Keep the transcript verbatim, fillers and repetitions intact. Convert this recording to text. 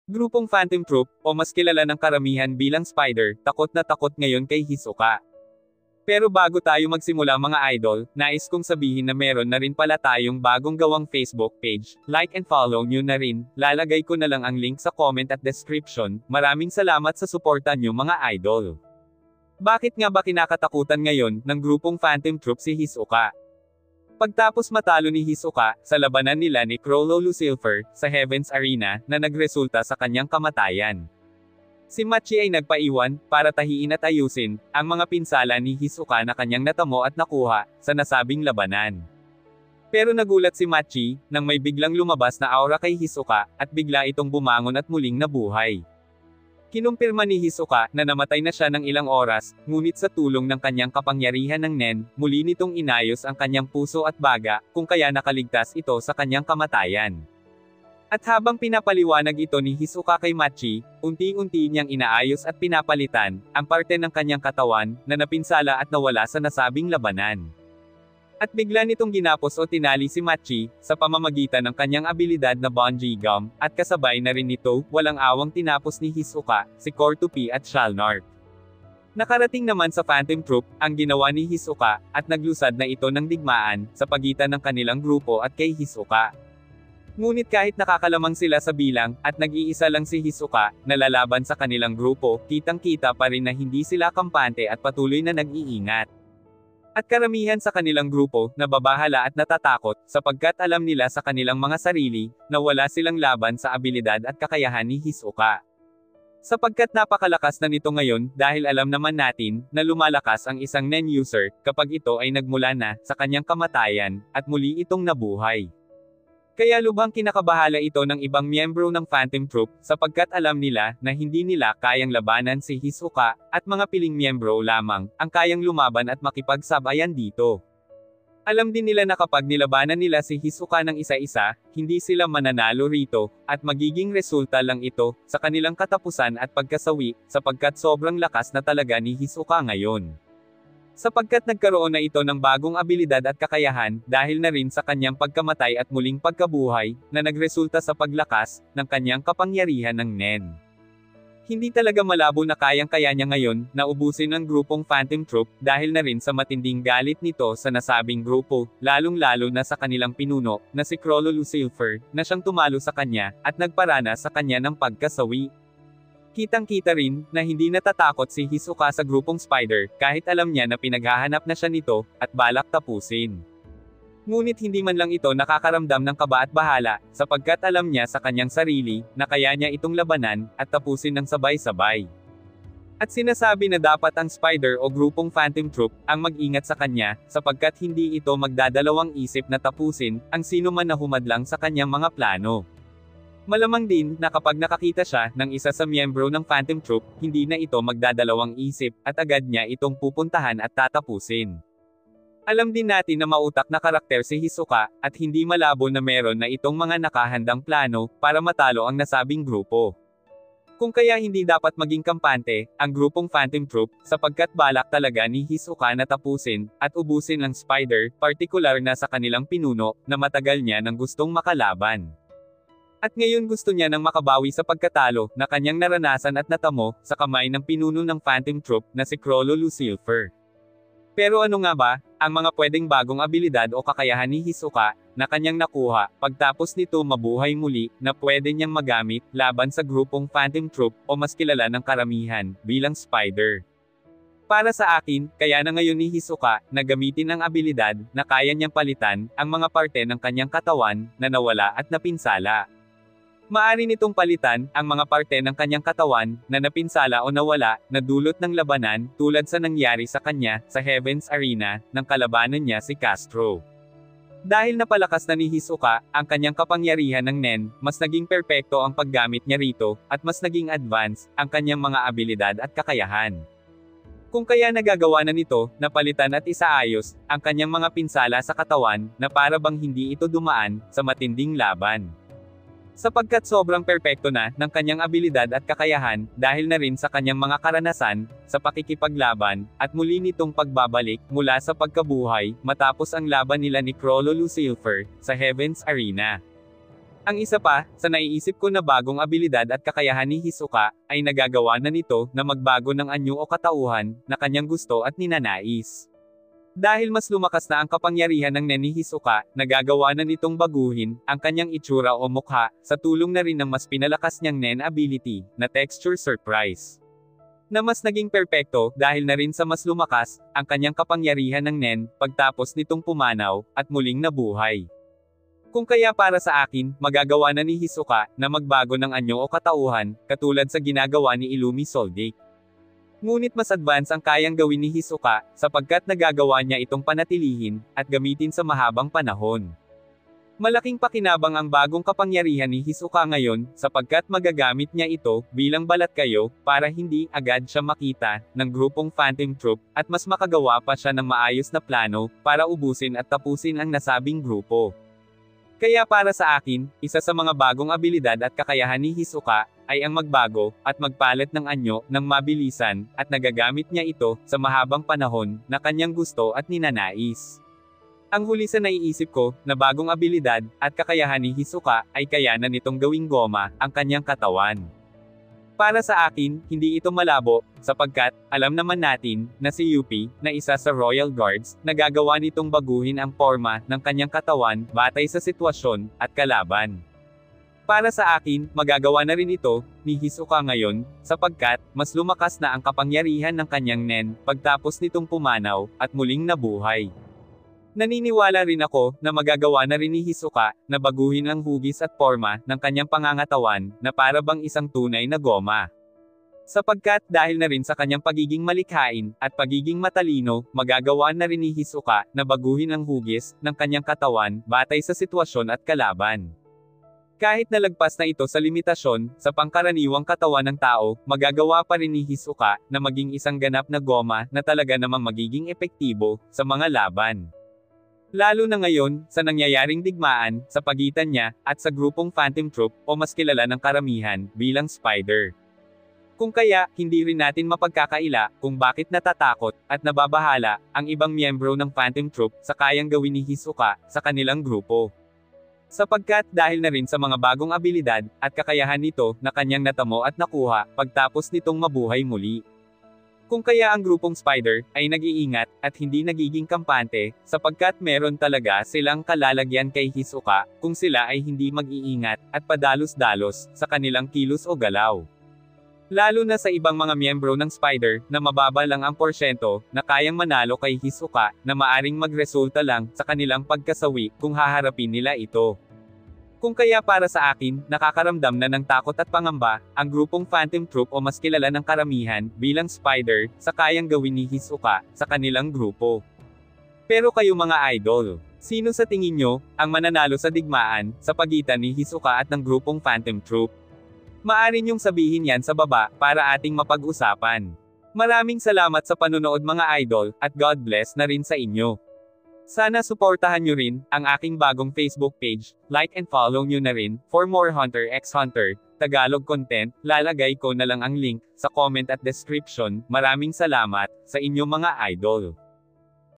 Grupong Phantom Troop, o mas kilala ng karamihan bilang Spider, takot na takot ngayon kay Hisoka. Pero bago tayo magsimula mga idol, nais kong sabihin na meron na rin pala tayong bagong gawang Facebook page. Like and follow nyo na rin, lalagay ko na lang ang link sa comment at description. Maraming salamat sa suporta nyo mga idol. Bakit nga ba kinakatakutan ngayon ng grupong Phantom Troop si Hisoka? Pagtapos matalo ni Hisoka sa labanan nila ni Chrollo Lucifer sa Heaven's Arena na nagresulta sa kanyang kamatayan, si Machi ay nagpaiwan para tahiin at ayusin ang mga pinsala ni Hisoka na kanyang natamo at nakuha sa nasabing labanan. Pero nagulat si Machi nang may biglang lumabas na aura kay Hisoka at bigla itong bumangon at muling nabuhay. Kinumpirma ni Hisoka na namatay na siya ng ilang oras, ngunit sa tulong ng kanyang kapangyarihan ng Nen, muli nitong inayos ang kanyang puso at baga, kung kaya nakaligtas ito sa kanyang kamatayan. At habang pinapaliwanag ito ni Hisoka kay Machi, unti-unti niyang inaayos at pinapalitan ang parte ng kanyang katawan na napinsala at nawala sa nasabing labanan. At bigla nitong ginapos o tinali si Machi sa pamamagitan ng kanyang abilidad na Bungee Gum, at kasabay na rin nito, walang awang tinapos ni Hisoka, si Cortopi at Shalnart. Nakarating naman sa Phantom Troop ang ginawa ni Hisoka, at naglusad na ito ng digmaan sa pagitan ng kanilang grupo at kay Hisoka. Ngunit kahit nakakalamang sila sa bilang, at nag-iisa lang si Hisoka na lalaban sa kanilang grupo, kitang-kita pa rin na hindi sila kampante at patuloy na nag-iingat. At karamihan sa kanilang grupo, nababahala at natatakot, sapagkat alam nila sa kanilang mga sarili, na wala silang laban sa abilidad at kakayahan ni Hisoka. Sapagkat napakalakas na nito ngayon, dahil alam naman natin, na lumalakas ang isang Nen user, kapag ito ay nagmula na, sa kanyang kamatayan, at muli itong nabuhay. Kaya lubhang kinakabahala ito ng ibang miyembro ng Phantom Troop, sapagkat alam nila na hindi nila kayang labanan si Hisoka, at mga piling miyembro lamang ang kayang lumaban at makipagsabayan dito. Alam din nila na kapag nilabanan nila si Hisoka ng isa-isa, hindi sila mananalo rito, at magiging resulta lang ito sa kanilang katapusan at pagkasawi, sapagkat sobrang lakas na talaga ni Hisoka ngayon. Sapagkat nagkaroon na ito ng bagong abilidad at kakayahan, dahil na rin sa kanyang pagkamatay at muling pagkabuhay, na nagresulta sa paglakas ng kanyang kapangyarihan ng Nen. Hindi talaga malabo na kayang-kaya niya ngayon na ubusin ang grupong Phantom Troop, dahil na rin sa matinding galit nito sa nasabing grupo, lalong-lalo na sa kanilang pinuno, na si Chrollo Lucifer, na siyang tumalo sa kanya, at nagparana sa kanya ng pagkasawi. Kitang-kita rin, na hindi natatakot si Hisoka sa grupong Spider, kahit alam niya na pinaghahanap na siya nito, at balak tapusin. Ngunit hindi man lang ito nakakaramdam ng kaba at bahala, sapagkat alam niya sa kanyang sarili, na kaya niya itong labanan, at tapusin ng sabay-sabay. At sinasabi na dapat ang Spider o grupong Phantom Troop, ang mag-ingat sa kanya, sapagkat hindi ito magdadalawang isip na tapusin, ang sino man na humadlang sa kanyang mga plano. Malamang din, na kapag nakakita siya ng isa sa miyembro ng Phantom Troop, hindi na ito magdadalawang isip, at agad niya itong pupuntahan at tatapusin. Alam din natin na mautak na karakter si Hisoka, at hindi malabo na meron na itong mga nakahandang plano, para matalo ang nasabing grupo. Kung kaya hindi dapat maging kampante, ang grupong Phantom Troop, sapagkat balak talaga ni Hisoka na tapusin, at ubusin ang Spider, partikular na sa kanilang pinuno, na matagal niya nang gustong makalaban. At ngayon gusto niya nang makabawi sa pagkatalo na kanyang naranasan at natamo sa kamay ng pinuno ng Phantom Troop na si Chrollo Lucifer. Pero ano nga ba ang mga pwedeng bagong abilidad o kakayahan ni Hisoka na kanyang nakuha pagtapos nito mabuhay muli na pwede niyang magamit laban sa grupong Phantom Troop o mas kilala ng karamihan bilang Spider? Para sa akin, kaya na ngayon ni Hisoka na gamitin ang abilidad na kaya niyang palitan ang mga parte ng kanyang katawan na nawala at napinsala. Maari nitong palitan ang mga parte ng kanyang katawan na napinsala o nawala na dulot ng labanan tulad sa nangyari sa kanya sa Heaven's Arena ng kalabanan niya si Castro. Dahil napalakas na ni Hisoka ang kanyang kapangyarihan ng Nen, mas naging perpekto ang paggamit niya rito at mas naging advance ang kanyang mga abilidad at kakayahan. Kung kaya nagagawa na nito na palitan at isaayos ang kanyang mga pinsala sa katawan na para bang hindi ito dumaan sa matinding laban. Sapagkat sobrang perpekto na ng kanyang abilidad at kakayahan, dahil na rin sa kanyang mga karanasan, sa pakikipaglaban, at muli nitong pagbabalik, mula sa pagkabuhay, matapos ang laban nila ni Chrollo Lucifer, sa Heaven's Arena. Ang isa pa, sa naiisip ko na bagong abilidad at kakayahan ni Hisoka, ay nagagawa na nito na magbago ng anyo o katauhan, na kanyang gusto at ninanais. Dahil mas lumakas na ang kapangyarihan ng Nen ni Hisoka, nagagawa na nitong baguhin, ang kanyang itsura o mukha, sa tulong na rin ng mas pinalakas niyang Nen ability, na Texture Surprise. Na mas naging perpekto, dahil na rin sa mas lumakas, ang kanyang kapangyarihan ng Nen, pagtapos nitong pumanaw, at muling nabuhay. Kung kaya para sa akin, magagawa na ni Hisoka, na magbago ng anyo o katauhan, katulad sa ginagawa ni Illumi Soldic. Ngunit mas advance ang kayang gawin ni Hisoka, sapagkat nagagawa niya itong panatilihin, at gamitin sa mahabang panahon. Malaking pakinabang ang bagong kapangyarihan ni Hisoka ngayon, sapagkat magagamit niya ito, bilang balat kayo, para hindi agad siya makita, ng grupong Phantom Troop, at mas makagawa pa siya ng maayos na plano, para ubusin at tapusin ang nasabing grupo. Kaya para sa akin, isa sa mga bagong abilidad at kakayahan ni Hisoka, ay ang magbago, at magpalit ng anyo, ng mabilisan, at nagagamit niya ito, sa mahabang panahon, na kanyang gusto at ninanais. Ang huli sa naiisip ko, na bagong abilidad, at kakayahan ni Hisoka, ay kayanan nitong gawing goma, ang kanyang katawan. Para sa akin, hindi ito malabo, sapagkat, alam naman natin, na si Yuppie, na isa sa Royal Guards, nagagawa nitong baguhin ang porma, ng kanyang katawan, batay sa sitwasyon, at kalaban. Para sa akin, magagawa na rin ito, ni Hisoka ngayon, sapagkat, mas lumakas na ang kapangyarihan ng kanyang Nen, pagtapos nitong pumanaw, at muling nabuhay. Naniniwala rin ako, na magagawa na rin ni Hisoka, na baguhin ang hugis at porma, ng kanyang pangangatawan, na para bang isang tunay na goma. Sapagkat, dahil na rin sa kanyang pagiging malikhain, at pagiging matalino, magagawa na rin ni Hisoka, na baguhin ang hugis, ng kanyang katawan, batay sa sitwasyon at kalaban. Kahit nalagpas na ito sa limitasyon, sa pangkaraniwang katawan ng tao, magagawa pa rin ni Hisoka, na maging isang ganap na goma, na talaga namang magiging epektibo, sa mga laban. Lalo na ngayon, sa nangyayaring digmaan, sa pagitan niya, at sa grupong Phantom Troop, o mas kilala ng karamihan, bilang Spider. Kung kaya, hindi rin natin mapagkakaila, kung bakit natatakot, at nababahala, ang ibang miyembro ng Phantom Troop, sa kayang gawin ni Hisoka, sa kanilang grupo. Sapagkat, dahil na rin sa mga bagong abilidad, at kakayahan nito, na kanyang natamo at nakuha, pagtapos nitong mabuhay muli. Kung kaya ang grupong Spider, ay nag-iingat, at hindi nagiging kampante, sapagkat meron talaga silang kalalagyan kay Hisoka, kung sila ay hindi mag-iingat, at padalos-dalos, sa kanilang kilos o galaw. Lalo na sa ibang mga miyembro ng Spider, na mababa lang ang porsyento, na kayang manalo kay Hisoka, na maaring magresulta lang, sa kanilang pagkasawi, kung haharapin nila ito. Kung kaya para sa akin, nakakaramdam na ng takot at pangamba, ang grupong Phantom Troop o mas kilala ng karamihan, bilang Spider, sa kayang gawin ni Hisoka, sa kanilang grupo. Pero kayo mga idol, sino sa tingin nyo, ang mananalo sa digmaan, sa pagitan ni Hisoka at ng grupong Phantom Troop? Maaari nyong sabihin yan sa baba, para ating mapag-usapan. Maraming salamat sa panunood mga idol, at God bless na rin sa inyo. Sana suportahan nyo rin, ang aking bagong Facebook page, like and follow nyo na rin, for more Hunter x Hunter, Tagalog content, lalagay ko na lang ang link, sa comment at description. Maraming salamat, sa inyo mga idol.